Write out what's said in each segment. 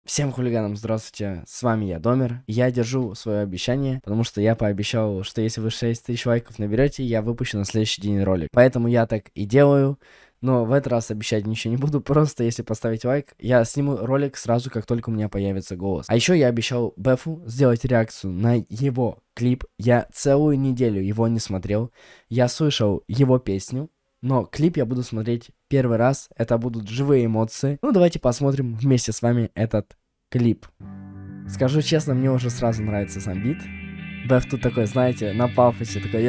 Всем хулиганам здравствуйте, с вами я, Домер. Я держу свое обещание, потому что я пообещал, что если вы 6000 лайков наберете, я выпущу на следующий день ролик. Поэтому я так и делаю, но в этот раз обещать ничего не буду, просто если поставить лайк, я сниму ролик сразу, как только у меня появится голос. А еще я обещал Бефу сделать реакцию на его клип. Я целую неделю его не смотрел, я слышал его песню, но клип я буду смотреть первый раз, это будут живые эмоции. Ну, давайте посмотрим вместе с вами этот клип. Скажу честно, мне уже сразу нравится сам бит. Беф тут такой, знаете, на пафосе, такой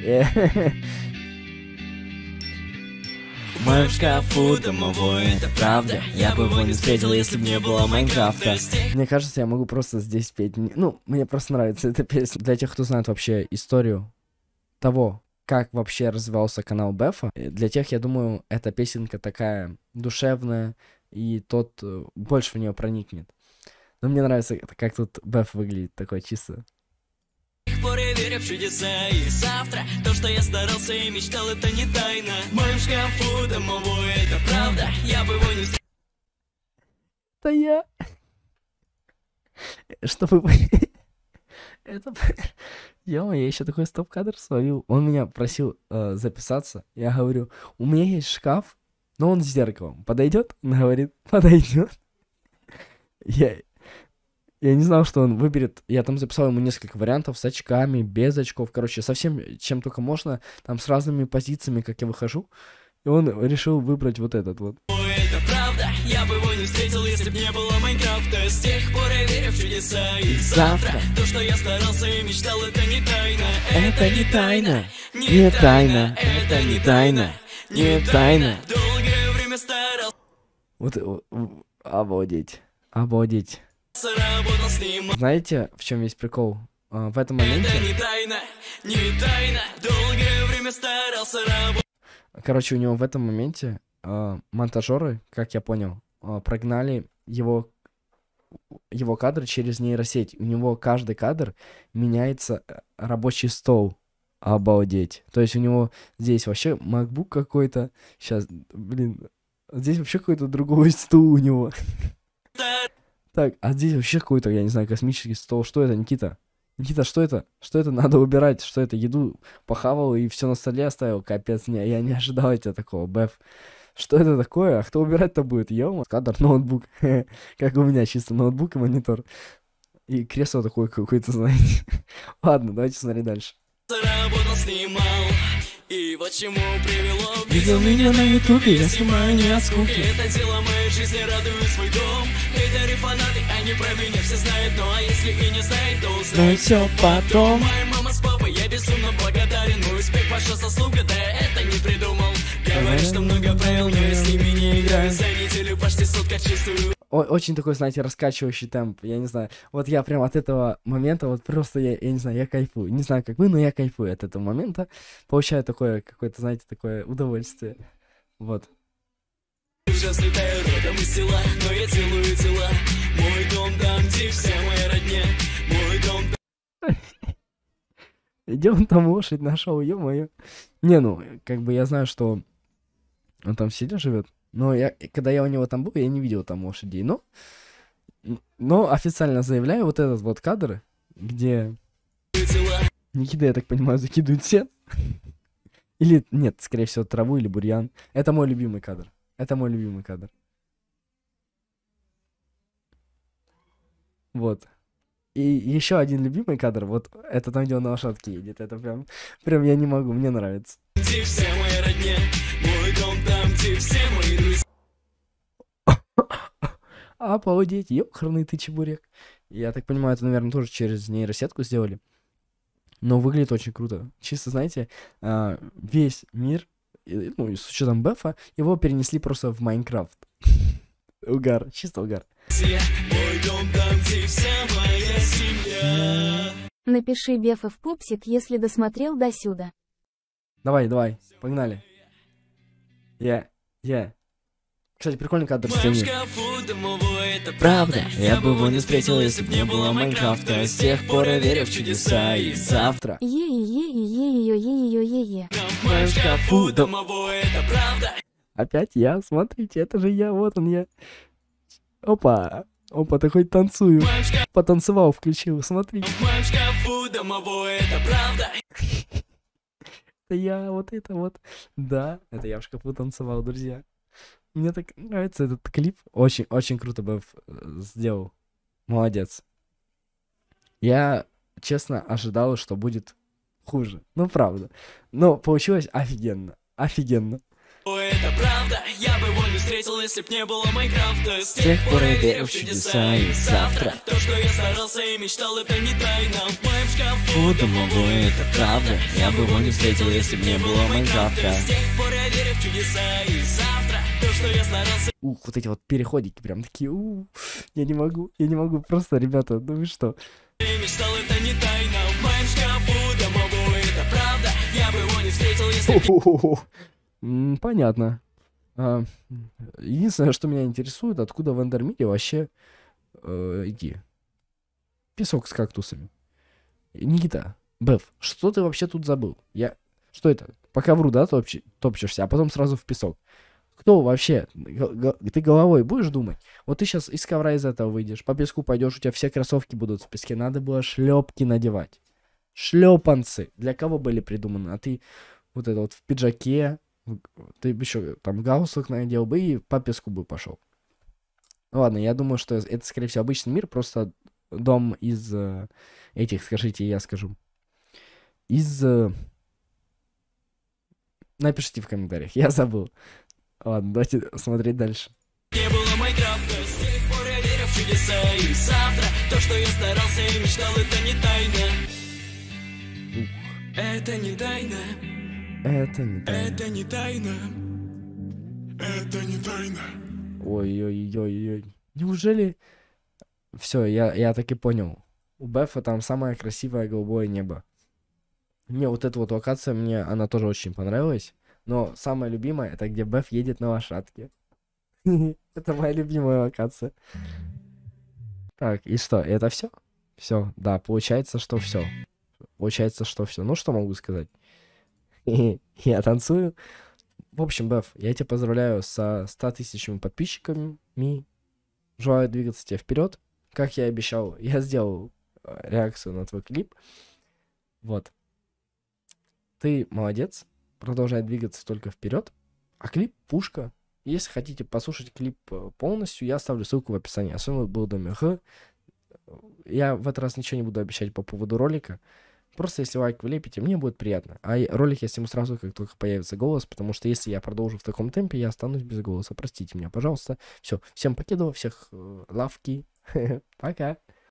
В моем шкафу домовой, это правда. Я бы его не встретил, если бы не было Майнкрафта. Мне кажется, я могу просто здесь петь. Ну, мне просто нравится эта песня. Для тех, кто знает вообще историю того, как вообще развивался канал Бефа, для тех, я думаю, эта песенка такая душевная, и тот больше в нее проникнет. Но мне нравится, как тут Беф выглядит, такой чисто. Верю в чудеса, и завтра то, что я старался и мечтал, это не тайна. В моем шкафу домовой, это правда. Я бы его не... Это я. Чтобы... Это... я еще такой стоп-кадр словил. Он меня просил записаться. Я говорю, у меня есть шкаф, но он с зеркалом. Подойдет? Он говорит, подойдет. Я не знал, что он выберет. Я там записал ему несколько вариантов с очками, без очков. Короче, совсем чем только можно. Там с разными позициями, как я выхожу. И он решил выбрать вот этот вот. Это правда, я бы его не встретил, если бы не было Майнкрафта. С тех пор я верю в чудеса, и завтра то, что я старался и мечтал, это не тайна. Это не тайна, не тайна, это не тайна, не тайна. Долгое время старался. Вот, обалдеть, обалдеть. Знаете, в чем весь прикол? В этом моменте... Это не тайна, не тайна. Долгое время старался работать. Короче, у него в этом моменте монтажеры, как я понял, прогнали его кадры через нейросеть. У него каждый кадр меняется рабочий стол. Обалдеть. То есть у него здесь вообще MacBook какой-то. Сейчас, блин, здесь вообще какой-то другой стул у него. Так, а здесь вообще какой-то, я не знаю, космический стол. Что это, Никита? Никита, что это? Что это? Надо убирать. Что это? Еду похавал и все на столе оставил. Капец, я не ожидал от тебя такого, Беф. Что это такое? А кто убирать-то будет? Ё-мо. Кадр, ноутбук. Как у меня, чисто ноутбук и монитор. И кресло такое какое-то, знаете. Ладно, давайте смотреть дальше. Работал, снимал. И вот чему привело. Видел меня на ютубе, я снимаю не от скуки. Это дело моей жизни, радую свой дом. Хейтеры, фанаты, они про меня все знают. Ну а если и не знают, то узнают все потом. Моя мама с папой, я безумно благодарен. Мой успех, ваша заслуга, да я это не придумал. Говорят, что много правил, но я с ними не играю. За неделю почти сутка чистую. Очень такой, знаете, раскачивающий темп, я не знаю. Вот я прям от этого момента, вот просто, я не знаю, я кайфую. Не знаю, как вы, но я кайфую от этого момента. Получаю такое, какое-то, знаете, такое удовольствие. Вот. Сейчас летаю родом из села, но я делаю дела. Мой дом там, где вся моя родня. Мой дом там... Идем там лошадь нашел, ё-моё. Не, ну, как бы я знаю, что он там сильно живет. Но когда я у него там был, я не видел там лошадей. Но официально заявляю, вот этот вот кадр, где Никита, я так понимаю, закидывает сет. Или, нет, скорее всего, траву или бурьян. Это мой любимый кадр. Это мой любимый кадр. Вот. И еще один любимый кадр, вот это там, где он на лошадке едет. Это прям я не могу, мне нравится. Где вся моя родня. Мой дом там, где все мои друзья. Обалдеть, ёкарный ты чебурек. Я так понимаю, это, наверное, тоже через нейросетку сделали. Но выглядит очень круто. Чисто, знаете, весь мир, ну, с учетом Бефа, его перенесли просто в Майнкрафт. Угар, чисто угар. Мой дом там, где вся моя семья. Напиши Бефа в пупсик, если досмотрел до сюда. Давай, погнали. Кстати, прикольный кадр с тенью. Это правда, я бы его не встретил, если бы не было Майнкрафта. С тех пор я верю в чудеса, и завтра Е-е-е-е-е-е-е-е-е. в моем шкафу домовой, это правда. Опять я, смотрите, это же я, вот он я. Опа, Опа, ты хоть танцую. Потанцевал, включил, смотри. В моем шкафу домовой, это правда. Это я, вот это вот. Да, это я в шкафу танцевал, друзья. Мне так нравится этот клип. Очень круто бы сделал. Молодец. Я, честно, ожидал, что будет хуже. Ну, правда. Но получилось офигенно. Офигенно. Это правда, я бы его не встретил, если б не было Майнкрафта. С тех пор пор я я верю верю в в чудеса, чудеса, и и завтра завтра то, что я старался и мечтал, это не тайна. В моем шкафу домовой, это правда, я бы его не встретил, если б не было Майнкрафта. С тех пор я верю в чудеса, и завтра то, что я старался. Вот эти вот переходики прям такие, я не могу, просто, ребята, ну вы что? И мечтал, это не тайна. В моем шкафу домовой, это правда, я бы его не встретил, если б Понятно. Единственное, что меня интересует, откуда в Эндермире вообще песок с кактусами. Никита, Беф, что ты вообще тут забыл? Что это? По ковру, да, топчешься, а потом сразу в песок. Кто вообще? Ты головой будешь думать? Вот ты сейчас из ковра из этого выйдешь, по песку пойдешь, у тебя все кроссовки будут в песке. Надо было шлепки надевать. Шлепанцы. Для кого были придуманы? А ты вот это вот в пиджаке, ты бы еще там галстук надел бы и по песку бы пошел. Ладно, я думаю, что это, скорее всего, обычный мир, просто дом из этих, скажите, я скажу. Напишите в комментариях, я забыл. Ладно, давайте смотреть дальше. не было Майнкрафта. С тех пор я верю в чудеса, и завтра то, что я старался и мечтал, это не тайна. Это не тайна. Это не тайна. Это не тайна. Это не тайна. Ой-ой-ой-ой. Неужели... Все, я так и понял. У Бефа там самое красивое голубое небо. Мне вот эта вот локация, она тоже очень понравилась. Но самое любимое, это где Беф едет на лошадке. Это моя любимая локация. Так, и что, это все? Все, да, получается, что все. Ну, что могу сказать? Я танцую. В общем, Беф, я тебя поздравляю со 100 тысячами подписчиками. Желаю двигаться тебе вперед. Как я и обещал, я сделал реакцию на твой клип. Вот. Ты молодец. Продолжай двигаться только вперед. А клип пушка. Если хотите послушать клип полностью, я оставлю ссылку в описании. Особенно был ДМХ. Я в этот раз ничего не буду обещать по поводу ролика. Просто если лайк вы лепите, мне будет приятно. А ролик я сниму сразу, как только появится голос, потому что если я продолжу в таком темпе, я останусь без голоса. Простите меня, пожалуйста. Все, всем покидываю, всех лавки. Пока.